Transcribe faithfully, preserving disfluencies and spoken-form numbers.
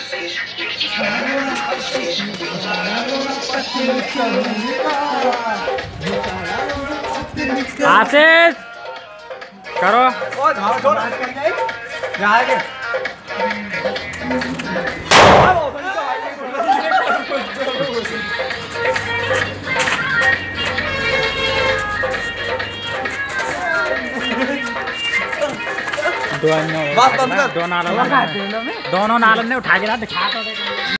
आशीष करो दोनों दोनों नालों ने उठा के ना दिखा तो